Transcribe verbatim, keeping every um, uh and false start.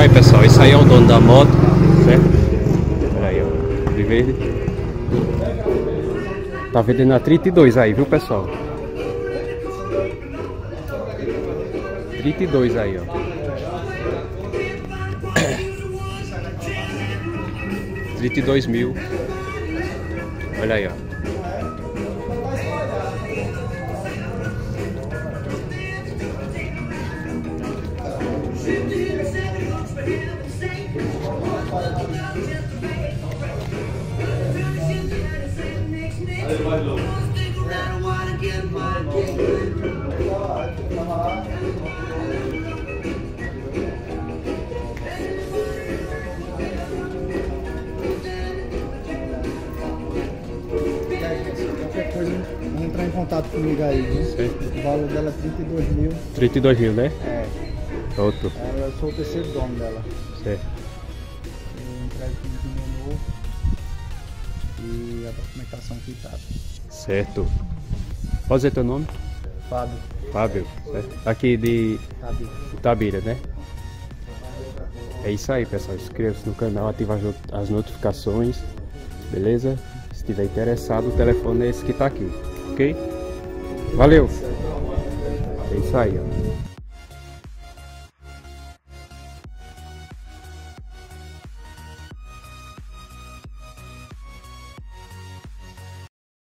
Aí pessoal, esse aí é o dono da moto, certo? Olha aí, ó, de verde. Tá vendendo a trinta e dois aí, viu pessoal? trinta e dois aí, ó. trinta e dois mil. Olha aí, ó. Qualquer coisa, vamos entrar em contato comigo aí, né? Certo. O valor dela é trinta e dois mil. trinta e dois mil, né? É. Outro. Ela, eu sou o terceiro dono dela. Certo. Eu entrego com o pneu novo e a documentação quitada. Certo. Pode dizer teu nome? Fábio. Fábio. Certo. Aqui de Fábio. Itabira, né? É isso aí, pessoal. Inscreva-se no canal, ativa as, not as notificações. Beleza? Se estiver interessado, o telefone é esse que tá aqui. Ok? Valeu! É isso aí, ó.